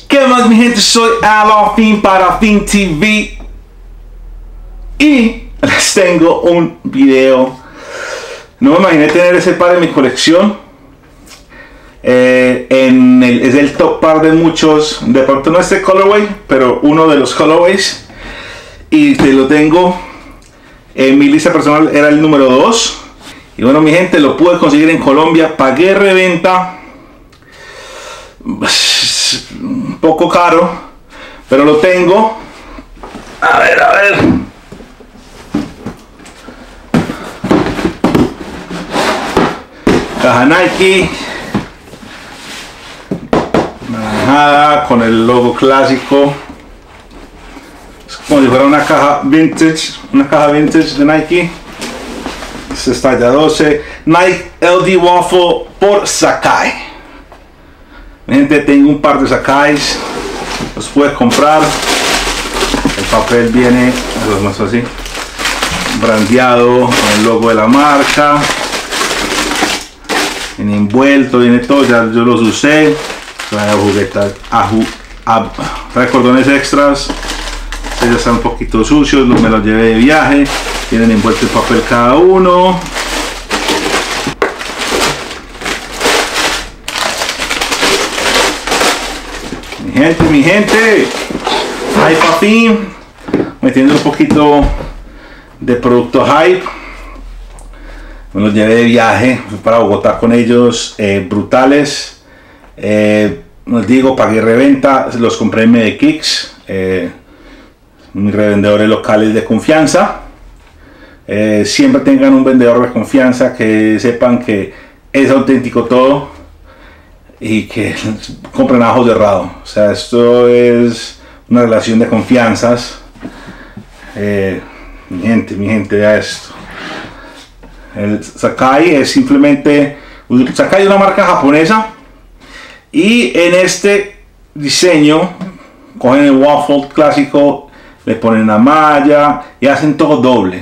¿Qué más, mi gente? Soy Alafin para Fin TV y les tengo un video. No me imaginé tener ese par en mi colección. Es el top par de muchos. De pronto no este colorway, pero uno de los colorways. Y te lo tengo en mi lista personal, era el número 2. Y bueno, mi gente, lo pude conseguir en Colombia. Pagué reventa. Un poco caro, pero lo tengo. A ver. Caja Nike, naranjada con el logo clásico. Es como si fuera una caja vintage, de Nike. Esta es talla 12. Nike LD Waffle por Sacai. Gente, tengo un par de Sacais, los puedes comprar. El papel viene, los muestro así, brandeado con el logo de la marca. Viene envuelto, viene todo, ya yo los usé. Trae juguetas, trae cordones extras. Estos ya están un poquito sucios, me los llevé de viaje. Tienen envuelto el papel cada uno. Mi gente, Hype metiendo un poquito de producto Hype. Me los llevé de viaje, fui para Bogotá con ellos, brutales. Les digo, pagué reventa, los compré en Medekicks, mis revendedores locales de confianza. Siempre tengan un vendedor de confianza, que sepan que es auténtico todo y que compren a ojos cerrados. O sea, esto es una relación de confianzas. Mi gente, vea esto. El Sacai es simplemente, Sacai es una marca japonesa, y en este diseño cogen el waffle clásico, le ponen la malla y hacen todo doble,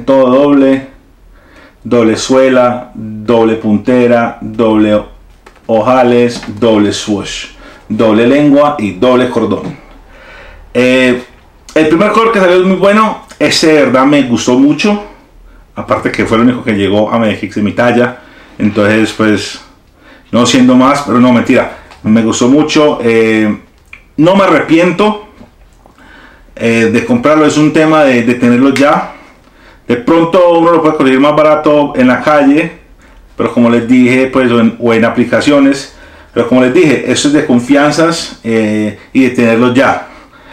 doble suela, doble puntera, doble ojales, doble swoosh, doble lengua y doble cordón. El primer color que salió es muy bueno. Ese de verdad me gustó mucho, aparte que fue el único que llegó a Medekicks de mi talla. Entonces pues no siendo más, pero no, mentira, me gustó mucho. No me arrepiento de comprarlo. Es un tema de tenerlo ya. De pronto uno lo puede conseguir más barato en la calle, pero como les dije, pues, o en aplicaciones, pero como les dije, eso es de confianzas y de tenerlo ya.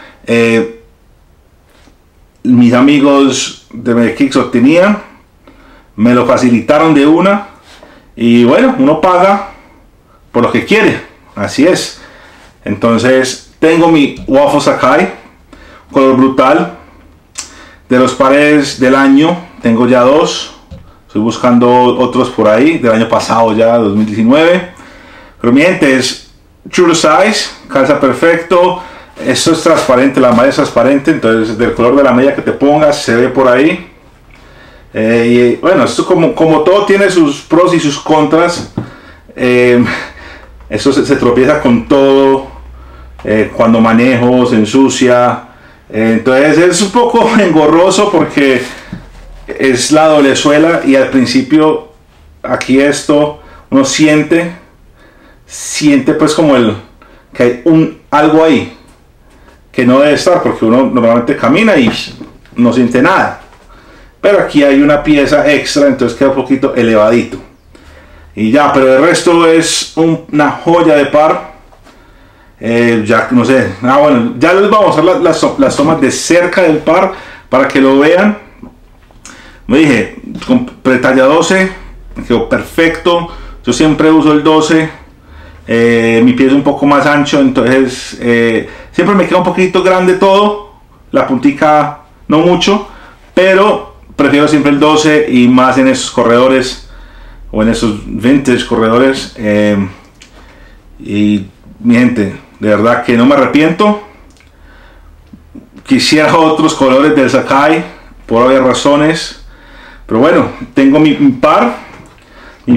Mis amigos de Medekicks lo tenían, me lo facilitaron de una, y bueno, uno paga por lo que quiere, así es. Entonces tengo mi Waffle Sacai, color brutal. De los pares del año tengo ya 2. Estoy buscando otros por ahí, del año pasado ya, 2019. Pero mi gente, es true to size, calza perfecto. Esto es transparente, la malla es transparente, entonces del color de la malla que te pongas se ve por ahí. Y bueno, esto como todo tiene sus pros y sus contras. Eso se tropieza con todo. Cuando manejo se ensucia. Entonces es un poco engorroso porque es la doble suela, y al principio aquí esto uno siente pues como que hay algo ahí que no debe estar, porque uno normalmente camina y no siente nada, pero aquí hay una pieza extra, entonces queda un poquito elevadito y ya. Pero el resto es una joya de par. Ya no sé, bueno, ya les vamos a mostrar las tomas de cerca del par para que lo vean. Me dije, compré talla 12, me quedó perfecto. Yo siempre uso el 12. Mi pie es un poco más ancho, entonces siempre me queda un poquito grande todo, la puntica no mucho, pero prefiero siempre el 12, y más en esos corredores o en esos vintage corredores. Y mi gente, de verdad que no me arrepiento. Quisiera otros colores del Sacai por obvias razones, pero bueno, tengo mi par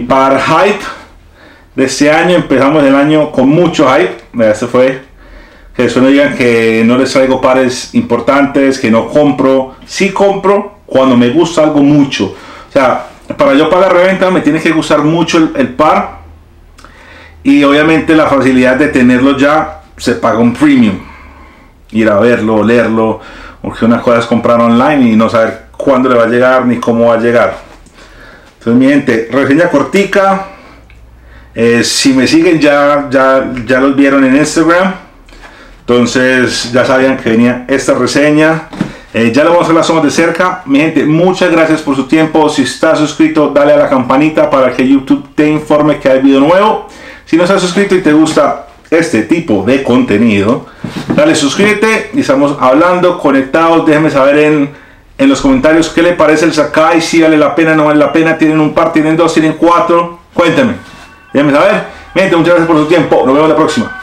Hype de este año. Empezamos el año con mucho hype. Este fue Que después no digan que no les traigo pares importantes, que no compro. Sí compro cuando me gusta algo mucho. O sea, para yo pagar reventa me tiene que gustar mucho el par. Y obviamente la facilidad de tenerlo ya, se paga un premium. Ir a verlo, leerlo. Porque una cosa es comprar online y no saber cuándo le va a llegar ni cómo va a llegar. Entonces mi gente, reseña cortica. Si me siguen ya los vieron en Instagram. Entonces ya sabían que venía esta reseña. Ya lo vamos a hacer las tomas de cerca. Mi gente, muchas gracias por su tiempo. Si estás suscrito, dale a la campanita para que YouTube te informe que hay video nuevo. Si no estás suscrito y te gusta este tipo de contenido, dale suscríbete y estamos hablando, conectados. Déjenme saber en los comentarios qué le parece el Sacai, si vale la pena, no vale la pena, tienen un par, tienen dos, tienen cuatro. Cuéntenme, déjenme saber. Mi gente, muchas gracias por su tiempo. Nos vemos la próxima.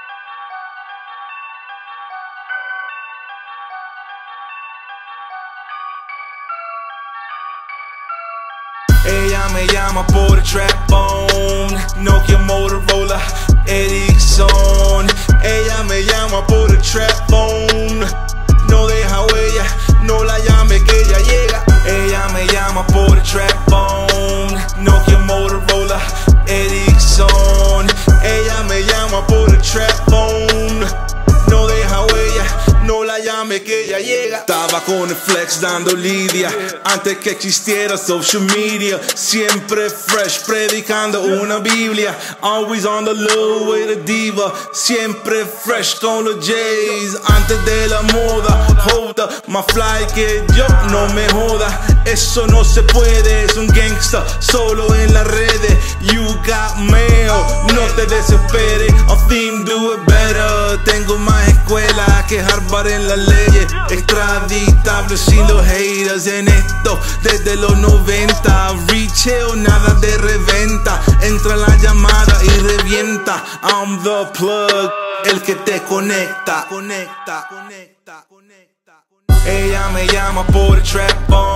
Ella me llama por el trap phone, Nokia, Motorola, Ericsson. Ella me llama por el trap phone, no deja huella, no la llame que ella llega. Ella me llama por el trap phone, Nokia, Motorola, Ericsson. Ella me llama por el trap phone, no deja huella, no la llame que ella llega. Estaba con el flex dando lidia, antes que existiera social media. Siempre fresh, predicando una Biblia. Always on the low with a diva. Siempre fresh con los J's, antes de la moda. Hold up, más fly que yo, no me joda. Eso no se puede, es un gangsta, solo en las redes. You got mail, no te desesperes. A theme, do it better. Tengo más escuela que Harvard en las leyes. Extraditable sin los haters en esto desde los 90. Retail, nada de reventa. Entra la llamada y revienta. I'm the plug, el que te conecta. Ella me llama por el trap phone.